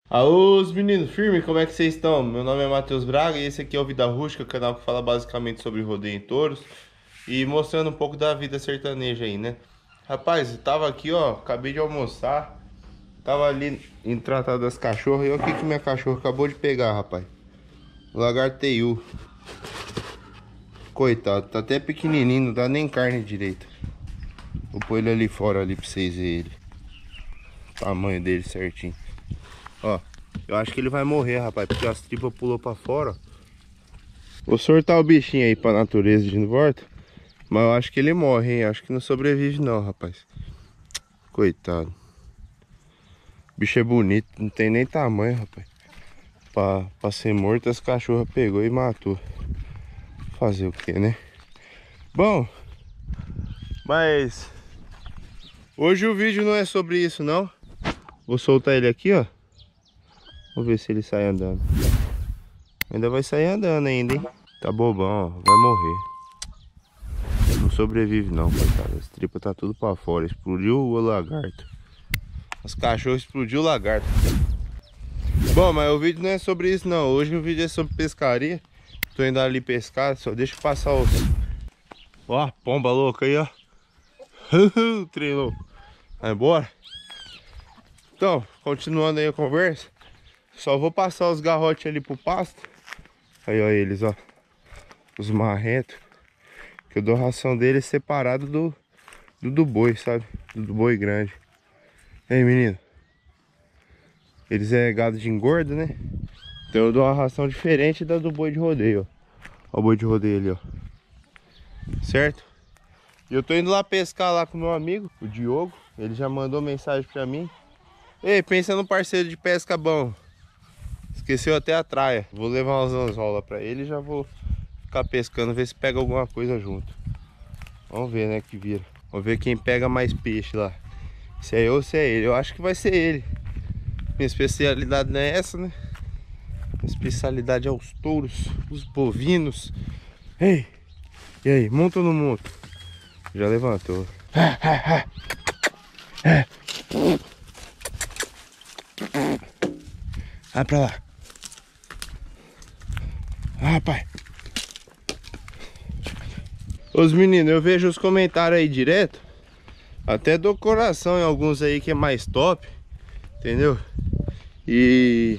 Alô, os meninos, firme, como é que vocês estão? Meu nome é Matheus Braga e esse aqui é o Vida Rústica, canal que fala basicamente sobre rodeio em touros e mostrando um pouco da vida sertaneja aí, né? Rapaz, eu tava aqui, ó, acabei de almoçar, tava ali em tratar das cachorras e olha o que minha cachorra acabou de pegar, rapaz. Lagarteiu. Coitado, tá até pequenininho, não dá nem carne direito. Vou pôr ele ali fora ali pra vocês verem ele. O tamanho dele certinho. Ó, eu acho que ele vai morrer, rapaz, porque as tripas pulou pra fora. Vou soltar o bichinho aí pra natureza de volta. Mas eu acho que ele morre, hein? Acho que não sobrevive não, rapaz. Coitado. O bicho é bonito, não tem nem tamanho, rapaz. Pra ser morto, as cachorras pegou e matou. Fazer o que, né? Bom, mas hoje o vídeo não é sobre isso, não. Vou soltar ele aqui, ó. Vamos ver se ele sai andando. Ainda vai sair andando ainda, hein? Tá bobão, ó. Vai morrer. Não sobrevive não, coitado. As tripas tá tudo pra fora. Explodiu o lagarto. As cachorras explodiu o lagarto. Bom, mas o vídeo não é sobre isso não. Hoje o vídeo é sobre pescaria. Tô indo ali pescar. Só deixa eu passar os... Ó a pomba louca aí, ó. Treinou. Vai embora. Então, continuando aí a conversa. Só vou passar os garrotes ali pro pasto. Aí, ó eles, ó. Os marrentos. Que eu dou ração deles separado do boi, sabe? Do boi grande. E aí, menino? Eles é gado de engorda, né? Então eu dou uma ração diferente da do boi de rodeio, ó. Ó o boi de rodeio ali, ó. Certo? E eu tô indo lá pescar lá com o meu amigo, o Diogo. Ele já mandou mensagem pra mim. Ei, pensa no parceiro de pesca bom. Esqueceu até a traia. Vou levar umas anzolas pra ele e já vou ficar pescando, ver se pega alguma coisa junto. Vamos ver, né, que vira. Vamos ver quem pega mais peixe lá. Se é eu ou se é ele. Eu acho que vai ser ele. Minha especialidade não é essa, né? Minha especialidade é os touros, os bovinos. Ei, e aí, monta ou não monta? Já levantou. Vai pra lá. Ah, rapaz. Os meninos, eu vejo os comentários aí direto. Até dou coração em alguns aí que é mais top. Entendeu? E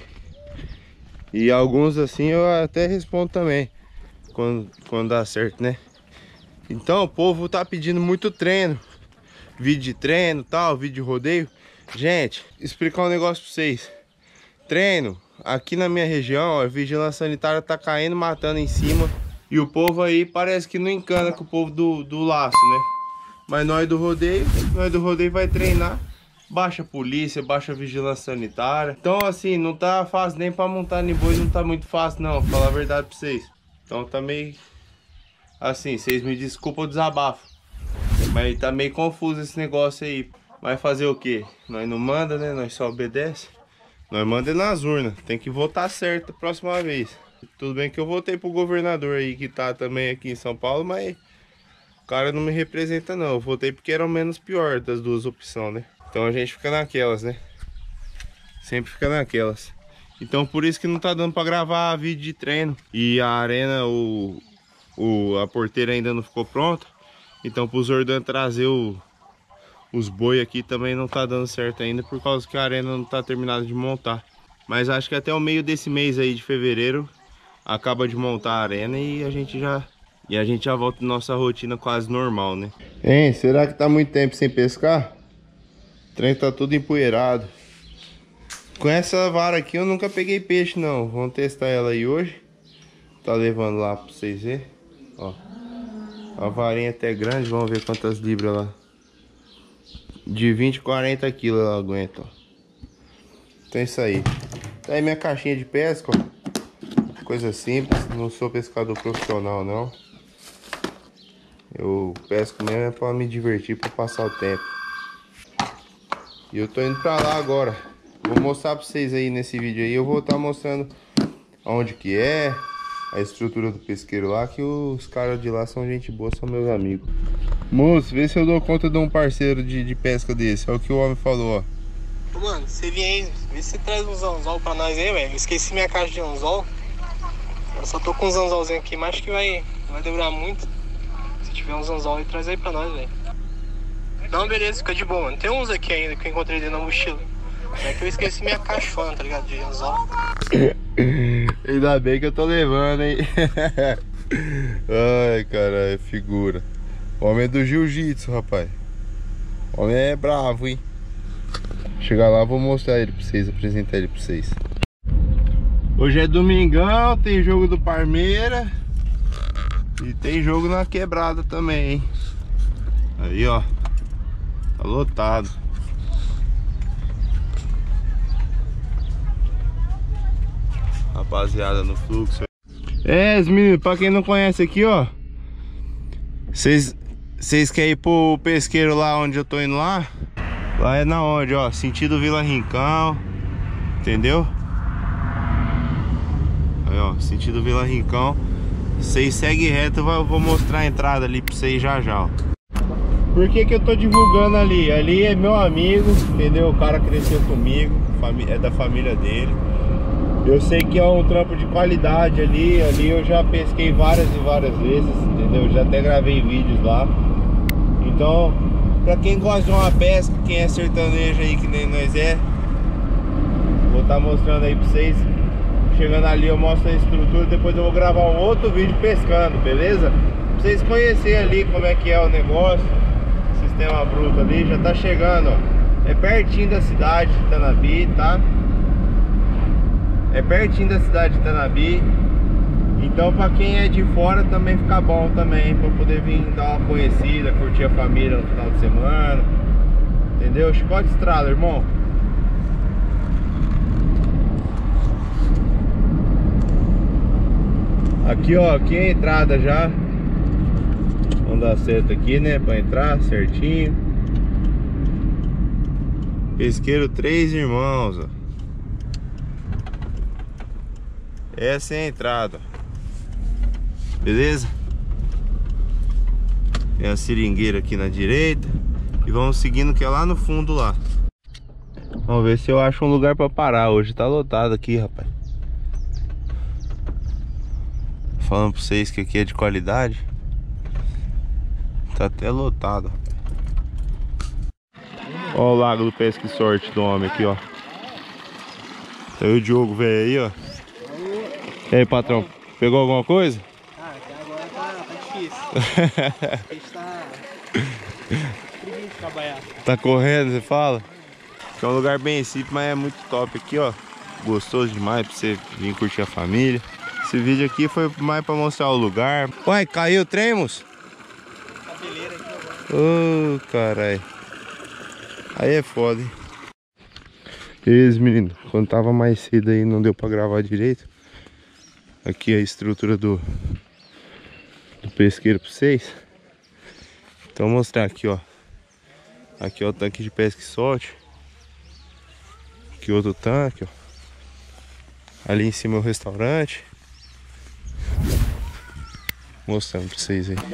alguns assim eu até respondo também. Quando dá certo, né? Então o povo tá pedindo muito treino. Vídeo de treino, tal, vídeo de rodeio. Gente, explicar um negócio pra vocês. Treino, aqui na minha região, ó, a vigilância sanitária tá caindo, matando em cima. E o povo aí parece que não encana com o povo do laço, né? Mas nós do rodeio vai treinar. Baixa a polícia, baixa a vigilância sanitária. Então assim, não tá fácil nem pra montar em boi, não tá muito fácil não, vou falar a verdade pra vocês. Então tá meio... Assim, vocês me desculpam o desabafo. Mas tá meio confuso esse negócio aí. Vai fazer o quê? Nós não manda, né? Nós só obedece. Nós mandamos nas urnas. Tem que votar certo a próxima vez. Tudo bem que eu votei pro governador aí que tá também aqui em São Paulo, mas o cara não me representa não. Eu votei porque era o menos pior das duas opções, né? Então a gente fica naquelas, né? Sempre fica naquelas. Então por isso que não tá dando pra gravar vídeo de treino. E a arena, a porteira ainda não ficou pronta. Então pro Zordan trazer os boi aqui também não tá dando certo ainda, por causa que a arena não tá terminada de montar. Mas acho que até o meio desse mês aí de fevereiro acaba de montar a arena e a gente já volta à nossa rotina quase normal, né? Hein, será que tá muito tempo sem pescar? O trem tá tudo empoeirado. Com essa vara aqui eu nunca peguei peixe não. Vamos testar ela aí hoje. Tá levando lá pra vocês verem. Ó, a varinha até grande, vamos ver quantas libras lá. De 20 a 40 quilos ela aguenta, ó. Então é isso aí. Tá aí minha caixinha de pesca, ó. Coisa simples, não sou pescador profissional não. Eu pesco mesmo é pra me divertir, pra passar o tempo. E eu tô indo pra lá agora. Vou mostrar pra vocês aí nesse vídeo aí. Eu vou estar mostrando onde que é, a estrutura do pesqueiro lá, que os caras de lá são gente boa, são meus amigos. Moço, vê se eu dou conta de um parceiro de pesca desse. Olha o que o homem falou, ó. Ô, mano, você vem aí, vê se você traz uns anzol pra nós aí, velho. Eu esqueci minha caixa de anzol. Eu só tô com uns anzolzinhos aqui, mas acho que não vai demorar muito. Se tiver uns anzol aí, traz aí pra nós, velho. Não, beleza, fica de boa, mano. Tem uns aqui ainda que eu encontrei dentro da mochila. É que eu esqueci minha caixona, tá ligado? De anzol. Ainda bem que eu tô levando, hein? Ai, caralho, figura. O homem é do jiu-jitsu, rapaz. O homem é bravo, hein? Chegar lá, vou mostrar ele pra vocês, apresentar ele pra vocês. Hoje é domingão, tem jogo do Parmeira. E tem jogo na quebrada também, hein? Aí, ó. Tá lotado. Rapaziada no fluxo. É, meninos, pra quem não conhece aqui, ó. Vocês querem ir pro pesqueiro lá onde eu tô indo lá? Lá é na onde, ó, sentido Vila Rincão. Entendeu? Aí, ó, sentido Vila Rincão. Vocês seguem reto, eu vou mostrar a entrada ali pra vocês já já, ó. Por que que eu tô divulgando ali? Ali é meu amigo, entendeu? O cara cresceu comigo, é da família dele. Eu sei que é um trampo de qualidade ali eu já pesquei várias e várias vezes, entendeu? Já até gravei vídeos lá. Então, pra quem gosta de uma pesca, quem é sertanejo aí que nem nós é, vou estar mostrando aí pra vocês. Chegando ali eu mostro a estrutura, depois eu vou gravar um outro vídeo pescando, beleza? Pra vocês conhecerem ali como é que é o negócio, sistema bruto ali, já tá chegando, ó. É pertinho da cidade de Itanabi, tá? É pertinho da cidade de Itanabi. Então pra quem é de fora também fica bom também, pra poder vir dar uma conhecida, curtir a família no final de semana. Entendeu? Chicote Estrada, irmão. Aqui, ó, aqui é a entrada já. Vamos dar certo aqui, né, pra entrar certinho. Pesqueiro Três Irmãos, ó. Essa é a entrada, beleza? Tem a seringueira aqui na direita. E vamos seguindo que é lá no fundo lá. Vamos ver se eu acho um lugar pra parar. Hoje tá lotado aqui, rapaz. Falando pra vocês que aqui é de qualidade. Tá até lotado. Ó o lago do Pesca e Sorte do homem aqui, ó. Aí o Diogo veio aí, ó. E aí, patrão, pegou alguma coisa? Ah, até agora tá difícil. A gente tá preguiça de trabalhar. Tá correndo, você fala? É um lugar bem simples, mas é muito top aqui, ó. Gostoso demais pra você vir curtir a família. Esse vídeo aqui foi mais pra mostrar o lugar. Uai, caiu o trem, moço? Cabeleira aqui agora. Ô, carai. Aí é foda, hein? Eles, menino, quando tava mais cedo aí não deu pra gravar direito. Aqui é a estrutura do pesqueiro pra vocês. Então vou mostrar aqui, ó. Aqui é o tanque de pesca e sorte. Aqui outro tanque, ó. Ali em cima é o restaurante. Mostrando pra vocês aí.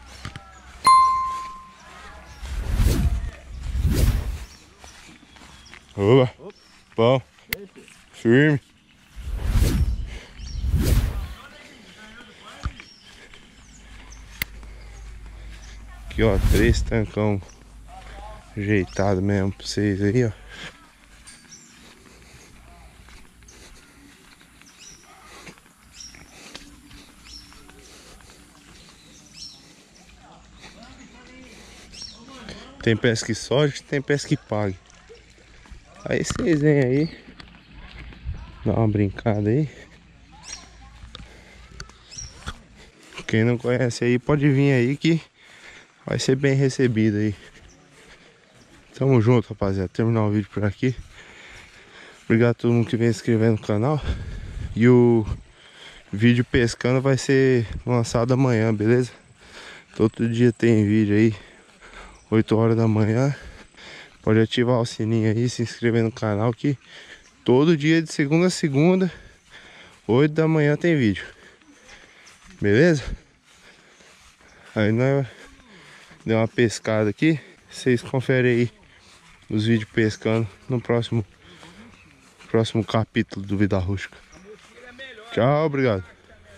Opa! Bom! Firme! Aqui, ó, 3 tancão ajeitado mesmo pra vocês aí, ó. Tem pesca que sorte, tem pesca que pague. Aí vocês vêm aí, dá uma brincada aí. Quem não conhece aí pode vir aí que vai ser bem recebido aí. Tamo junto, rapaziada. Terminar o vídeo por aqui. Obrigado a todo mundo que vem se inscrever no canal. E o vídeo pescando vai ser lançado amanhã, beleza? Todo dia tem vídeo aí, 8 horas da manhã. Pode ativar o sininho aí, se inscrever no canal que todo dia de segunda a segunda, 8 da manhã tem vídeo. Beleza? Aí nós deu uma pescada aqui. Vocês conferem aí os vídeos pescando no próximo capítulo do Vida Rústica. Tchau, obrigado.